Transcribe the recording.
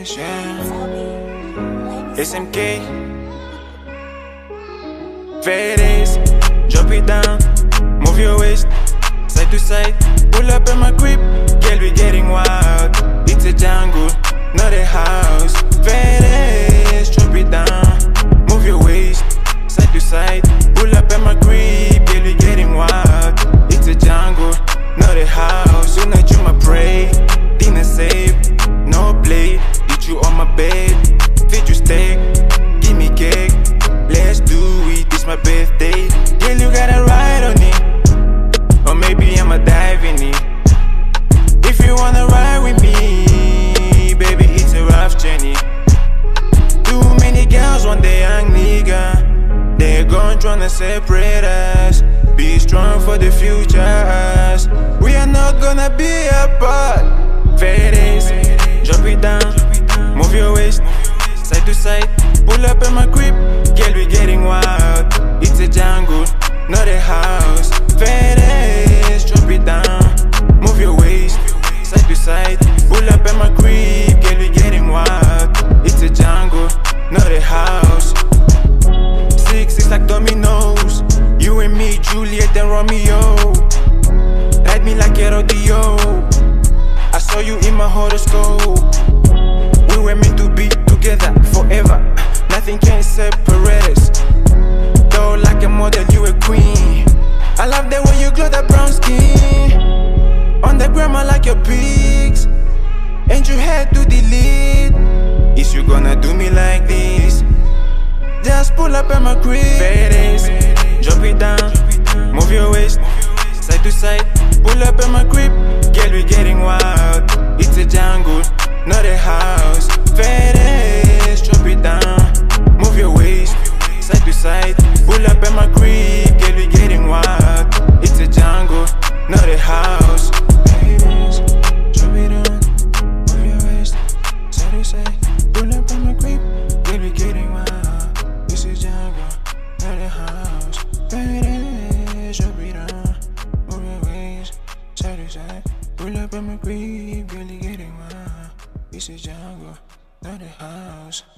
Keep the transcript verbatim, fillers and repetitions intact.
Finish, yeah. S M K. Fades, drop it down, move your waist, side to side. Pull up in my crib, girl, we getting wild. It's a jungle, not a house. Fades, drop it down, move your waist, side to side. Pull up in my crib, girl, we getting wild. It's a jungle, not a house. Tonight you my prey, dinner safe, no play. Eat you on my bed, feed you steak, give me cake. Let's do it, it's my birthday. Girl, you gotta ride on it, or maybe I'ma dive in it. If you wanna ride with me, baby, it's a rough journey. Too many girls want the young nigga, they're gone tryna separate us. Be strong for the futures, we are not gonna be apart. Fades, drop it down, move your waist, side to side. Pull up in my crib, girl, we getting wild. It's a jungle, not a house. Fades, drop it down, move your waist, side to side. Pull up in my crib, girl, we getting wild. It's a jungle, not a house. Six, six like dominoes. You and me, Juliet and Romeo. Ride me like a rodeo. I saw you in my horoscope. We were meant to be together forever. Nothing can separate us. Though like a model, you a queen. I love the way you glow that brown skin. On the gram I like your pics, and you had to delete. Is you gonna do me like this? Just pull up at my crib. Fades, drop it down, move your waist, side to side. Pull up at my crib, girl, we getting wild. It's a jungle, not a house. Fades, drop it down, move your waist, side to side. Pull up at my crib, girl, we getting wild. It's a jungle, not a house. Fades, drop it down, move your waist, side to side. Pull up at my crib, girl, we getting wild. It's a jungle, not a house. Fades, drop it down, move your waist, side to side. Pull up at my crib, girl, we getting wild. It's a jungle, not a house.